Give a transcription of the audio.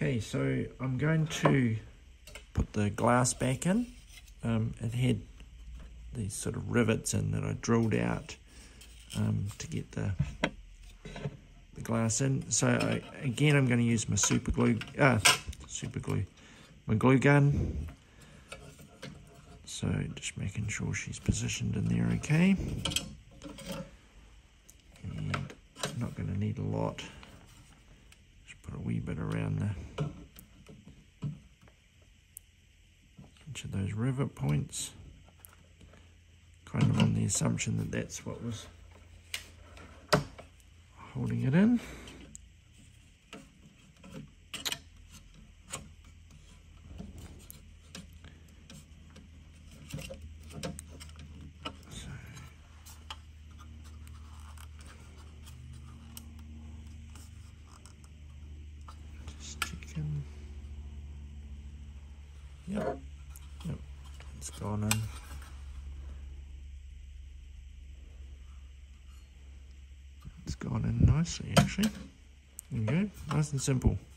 Okay, so I'm going to put the glass back in. It had these sort of rivets in that I drilled out to get the glass in. So again, I'm going to use my my glue gun. So just making sure she's positioned in there okay. And I'm not going to need a lot. Just put a wee bit around each of those rivet points. Kind of on the assumption that that's what was holding it in. Yep, it's gone in. It's gone in nicely actually. There you go, nice and simple.